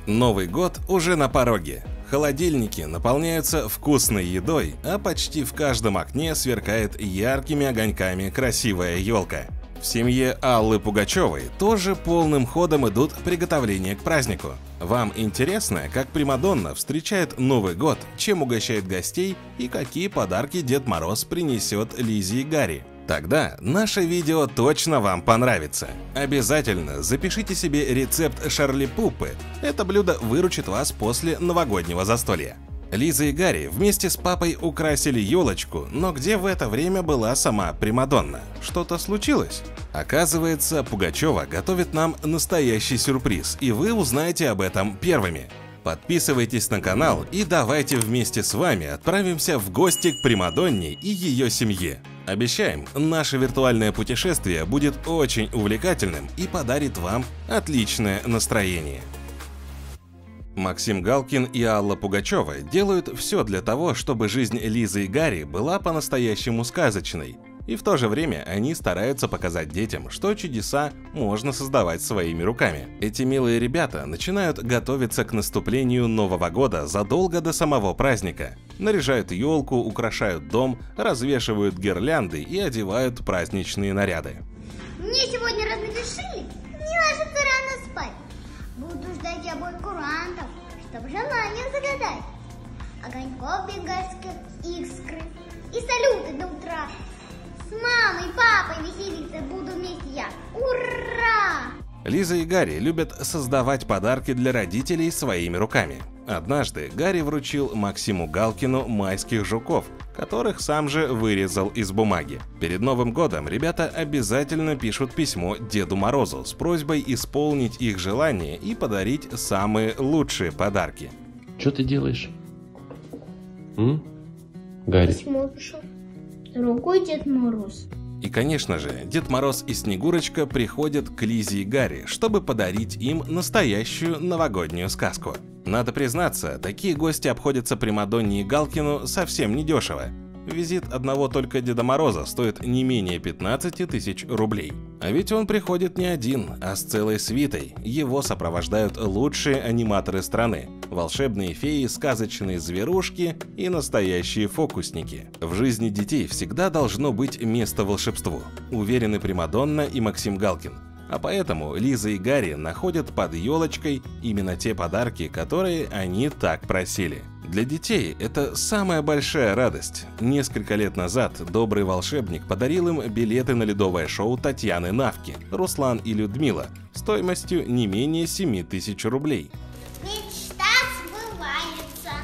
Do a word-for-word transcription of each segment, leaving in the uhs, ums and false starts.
Новый год уже на пороге. Холодильники наполняются вкусной едой, а почти в каждом окне сверкает яркими огоньками красивая елка. В семье Аллы Пугачевой тоже полным ходом идут приготовления к празднику. Вам интересно, как примадонна встречает Новый год, чем угощает гостей и какие подарки Дед Мороз принесет Лизе и Гарри? Тогда наше видео точно вам понравится. Обязательно запишите себе рецепт шарли-пупы. Это блюдо выручит вас после новогоднего застолья. Лиза и Гарри вместе с папой украсили елочку, но где в это время была сама примадонна? Что-то случилось? Оказывается, Пугачева готовит нам настоящий сюрприз, и вы узнаете об этом первыми. Подписывайтесь на канал и давайте вместе с вами отправимся в гости к примадонне и ее семье. Обещаем, наше виртуальное путешествие будет очень увлекательным и подарит вам отличное настроение. Максим Галкин и Алла Пугачева делают все для того, чтобы жизнь Лизы и Гарри была по-настоящему сказочной. И в то же время они стараются показать детям, что чудеса можно создавать своими руками. Эти милые ребята начинают готовиться к наступлению Нового года задолго до самого праздника. Наряжают елку, украшают дом, развешивают гирлянды и одевают праздничные наряды. Мне сегодня разрешили не ложиться рано спать. Буду ждать обоих курантов, чтобы желание загадать. Огоньков бенгальских искры и салюты до утра. С мамой, папой веселиться буду вместе я. Ура! Лиза и Гарри любят создавать подарки для родителей своими руками. Однажды Гарри вручил Максиму Галкину майских жуков, которых сам же вырезал из бумаги. Перед Новым годом ребята обязательно пишут письмо Деду Морозу с просьбой исполнить их желания и подарить самые лучшие подарки. Что ты делаешь? М? Гарри. Письмо пишу. Дорогой Дед Мороз. И, конечно же, Дед Мороз и Снегурочка приходят к Лизе и Гарри, чтобы подарить им настоящую новогоднюю сказку. Надо признаться, такие гости обходятся примадонне и Галкину совсем недешево. Визит одного только Деда Мороза стоит не менее пятнадцати тысяч рублей. А ведь он приходит не один, а с целой свитой. Его сопровождают лучшие аниматоры страны, волшебные феи, сказочные зверушки и настоящие фокусники. В жизни детей всегда должно быть место волшебству, уверены примадонна и Максим Галкин. А поэтому Лиза и Гарри находят под елочкой именно те подарки, которые они так просили. Для детей это самая большая радость. Несколько лет назад добрый волшебник подарил им билеты на ледовое шоу Татьяны Навки, Руслан и Людмила, стоимостью не менее семи тысяч рублей. Мечта сбывается.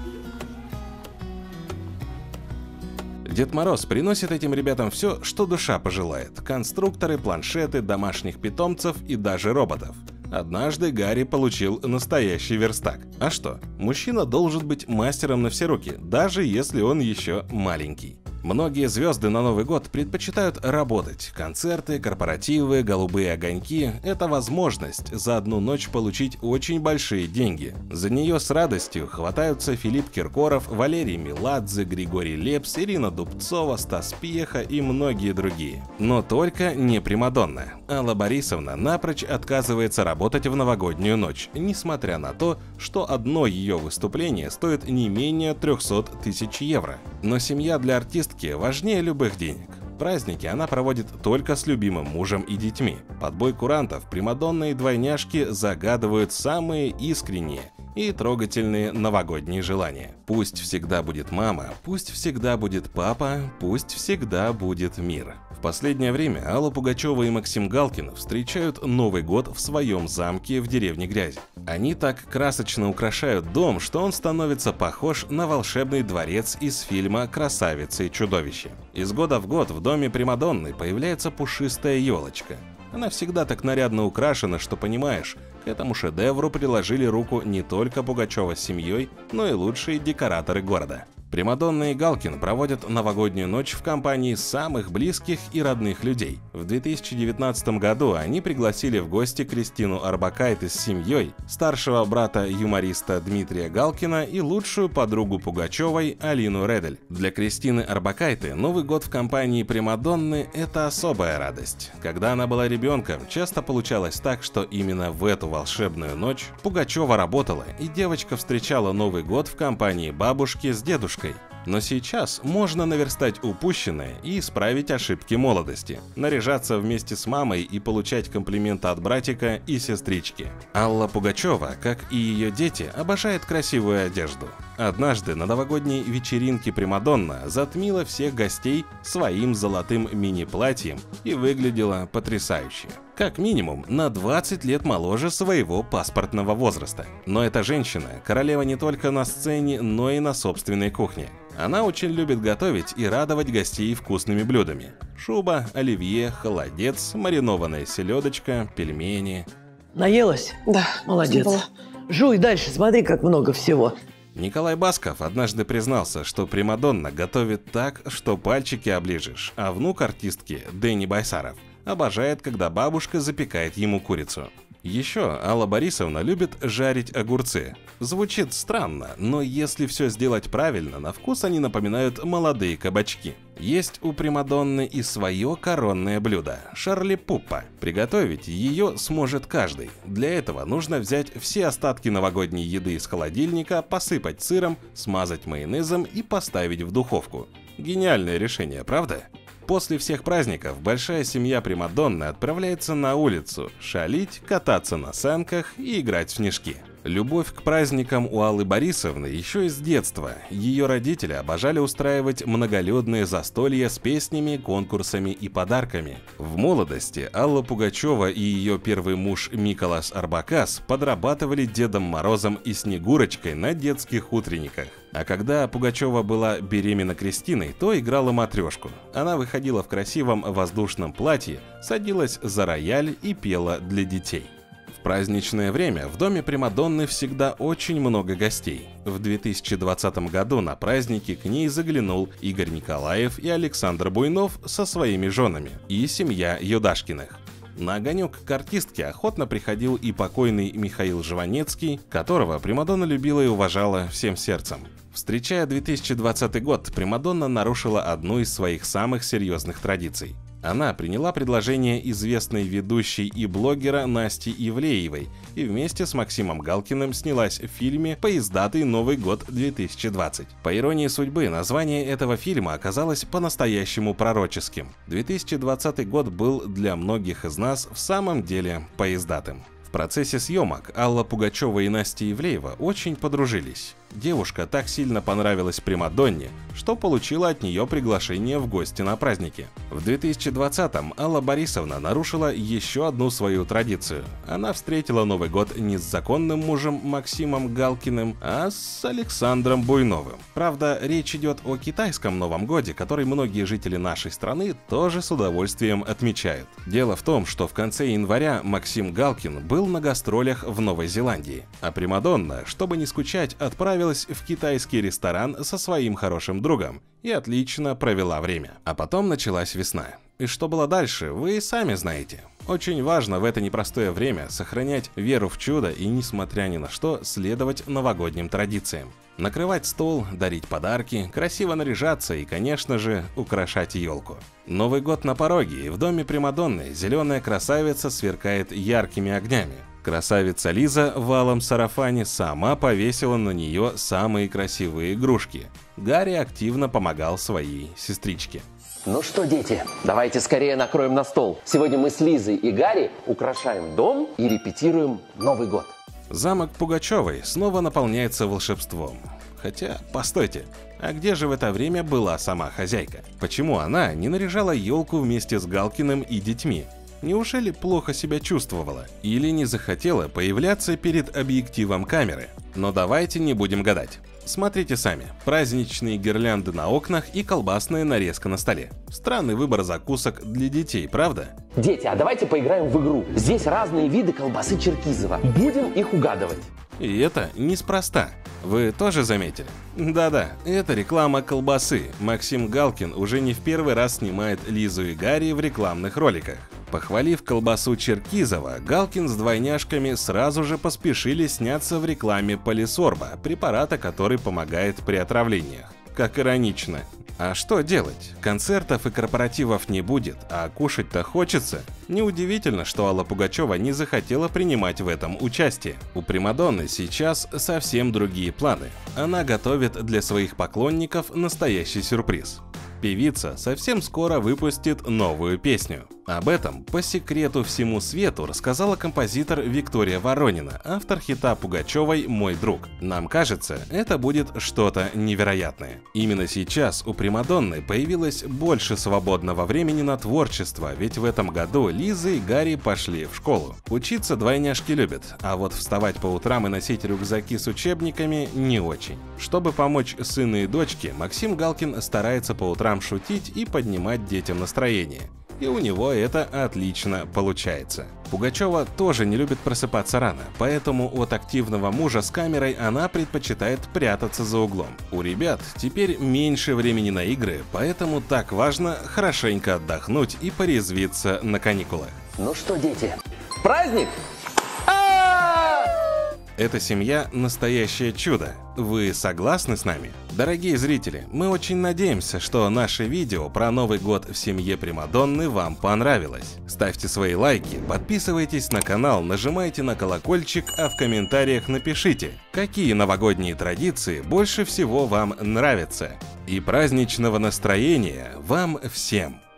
Дед Мороз приносит этим ребятам все, что душа пожелает: конструкторы, планшеты, домашних питомцев и даже роботов. Однажды Гарри получил настоящий верстак. А что? Мужчина должен быть мастером на все руки, даже если он еще маленький. Многие звезды на Новый год предпочитают работать. Концерты, корпоративы, голубые огоньки – это возможность за одну ночь получить очень большие деньги. За нее с радостью хватаются Филипп Киркоров, Валерий Меладзе, Григорий Лепс, Ирина Дубцова, Стас Пьеха и многие другие. Но только не примадонна. Алла Борисовна напрочь отказывается работать в новогоднюю ночь, несмотря на то, что одно ее выступление стоит не менее трёхсот тысяч евро. Но семья для артиста важнее любых денег. Праздники она проводит только с любимым мужем и детьми. Под бой курантов примадонны и двойняшки загадывают самые искренние и трогательные новогодние желания. Пусть всегда будет мама, пусть всегда будет папа, пусть всегда будет мир. В последнее время Алла Пугачева и Максим Галкин встречают Новый год в своем замке в деревне Грязи. Они так красочно украшают дом, что он становится похож на волшебный дворец из фильма «Красавица и чудовище». Из года в год в доме примадонны появляется пушистая елочка. Она всегда так нарядно украшена, что понимаешь, к этому шедевру приложили руку не только Пугачева с семьей, но и лучшие декораторы города. Примадонна и Галкин проводят новогоднюю ночь в компании самых близких и родных людей. В две тысячи девятнадцатом году они пригласили в гости Кристину Орбакайте с семьей, старшего брата юмориста Дмитрия Галкина и лучшую подругу Пугачевой Алину Редель. Для Кристины Орбакайте Новый год в компании Примадонны – это особая радость. Когда она была ребенком, часто получалось так, что именно в эту волшебную ночь Пугачева работала, и девочка встречала Новый год в компании бабушки с дедушкой. Но сейчас можно наверстать упущенное и исправить ошибки молодости, наряжаться вместе с мамой и получать комплименты от братика и сестрички. Алла Пугачева, как и ее дети, обожает красивую одежду. Однажды на новогодней вечеринке Примадонна затмила всех гостей своим золотым мини-платьем и выглядела потрясающе. Как минимум на двадцать лет моложе своего паспортного возраста. Но эта женщина – королева не только на сцене, но и на собственной кухне. Она очень любит готовить и радовать гостей вкусными блюдами. Шуба, оливье, холодец, маринованная селедочка, пельмени. Наелась? Да. Молодец. Было. Жуй дальше, смотри, как много всего. Николай Басков однажды признался, что Примадонна готовит так, что пальчики оближешь, а внук артистки, Дэнни Байсаров, обожает, когда бабушка запекает ему курицу. Еще Алла Борисовна любит жарить огурцы. Звучит странно, но если все сделать правильно, на вкус они напоминают молодые кабачки. Есть у Примадонны и свое коронное блюдо – шарли-пуппа. Приготовить ее сможет каждый. Для этого нужно взять все остатки новогодней еды из холодильника, посыпать сыром, смазать майонезом и поставить в духовку. Гениальное решение, правда? После всех праздников большая семья Примадонны отправляется на улицу шалить, кататься на санках и играть в снежки. Любовь к праздникам у Аллы Борисовны еще из детства. Ее родители обожали устраивать многолюдные застолья с песнями, конкурсами и подарками. В молодости Алла Пугачева и ее первый муж Миколас Арбакас подрабатывали Дедом Морозом и Снегурочкой на детских утренниках. А когда Пугачева была беременна Кристиной, то играла матрешку. Она выходила в красивом воздушном платье, садилась за рояль и пела для детей. В праздничное время в доме Примадонны всегда очень много гостей. В две тысячи двадцатом году на праздники к ней заглянул Игорь Николаев и Александр Буйнов со своими женами и семья Юдашкиных. На огонек к артистке охотно приходил и покойный Михаил Жванецкий, которого Примадонна любила и уважала всем сердцем. Встречая две тысячи двадцатый год, Примадонна нарушила одну из своих самых серьезных традиций. Она приняла предложение известной ведущей и блогера Насти Ивлеевой и вместе с Максимом Галкиным снялась в фильме «Поездатый Новый год две тысячи двадцать». По иронии судьбы, название этого фильма оказалось по-настоящему пророческим. две тысячи двадцатый год был для многих из нас в самом деле поездатым. В процессе съемок Алла Пугачева и Настя Ивлеева очень подружились. Девушка так сильно понравилась Примадонне, что получила от нее приглашение в гости на праздники. В две тысячи двадцатом Алла Борисовна нарушила еще одну свою традицию. Она встретила Новый год не с законным мужем Максимом Галкиным, а с Александром Буйновым. Правда, речь идет о китайском Новом годе, который многие жители нашей страны тоже с удовольствием отмечают. Дело в том, что в конце января Максим Галкин был на гастролях в Новой Зеландии, а Примадонна, чтобы не скучать, отправилась в китайский ресторан со своим хорошим другом и отлично провела время. А потом началась весна. И что было дальше, вы и сами знаете. Очень важно в это непростое время сохранять веру в чудо и, несмотря ни на что, следовать новогодним традициям. Накрывать стол, дарить подарки, красиво наряжаться и, конечно же, украшать елку. Новый год на пороге, и в доме Примадонны зеленая красавица сверкает яркими огнями. Красавица Лиза в алом сарафане сама повесила на нее самые красивые игрушки. Гарри активно помогал своей сестричке. Ну что, дети, давайте скорее накроем на стол. Сегодня мы с Лизой и Гарри украшаем дом и репетируем Новый год. Замок Пугачевой снова наполняется волшебством. Хотя, постойте, а где же в это время была сама хозяйка? Почему она не наряжала елку вместе с Галкиным и детьми? Неужели плохо себя чувствовала? Или не захотела появляться перед объективом камеры? Но давайте не будем гадать. Смотрите сами. Праздничные гирлянды на окнах и колбасная нарезка на столе. Странный выбор закусок для детей, правда? Дети, а давайте поиграем в игру. Здесь разные виды колбасы Черкизово. Будем их угадывать. И это неспроста. Вы тоже заметили? Да-да, это реклама колбасы. Максим Галкин уже не в первый раз снимает Лизу и Гарри в рекламных роликах. Похвалив колбасу Черкизова, Галкин с двойняшками сразу же поспешили сняться в рекламе Полисорба, препарата, который помогает при отравлениях. Как иронично. А что делать? Концертов и корпоративов не будет, а кушать-то хочется. Неудивительно, что Алла Пугачева не захотела принимать в этом участие. У примадонны сейчас совсем другие планы. Она готовит для своих поклонников настоящий сюрприз. Певица совсем скоро выпустит новую песню. Об этом по секрету всему свету рассказала композитор Виктория Воронина, автор хита Пугачевой «Мой друг». Нам кажется, это будет что-то невероятное. Именно сейчас у примадонны появилось больше свободного времени на творчество, ведь в этом году Лиза и Гарри пошли в школу. Учиться двойняшки любят, а вот вставать по утрам и носить рюкзаки с учебниками не очень. Чтобы помочь сыну и дочке, Максим Галкин старается по утрам шутить и поднимать детям настроение. И у него это отлично получается. Пугачева тоже не любит просыпаться рано, поэтому от активного мужа с камерой она предпочитает прятаться за углом. У ребят теперь меньше времени на игры, поэтому так важно хорошенько отдохнуть и порезвиться на каникулах. Ну что, дети, праздник? Эта семья – настоящее чудо. Вы согласны с нами? Дорогие зрители, мы очень надеемся, что наше видео про Новый год в семье Примадонны вам понравилось. Ставьте свои лайки, подписывайтесь на канал, нажимайте на колокольчик, а в комментариях напишите, какие новогодние традиции больше всего вам нравятся. И праздничного настроения вам всем!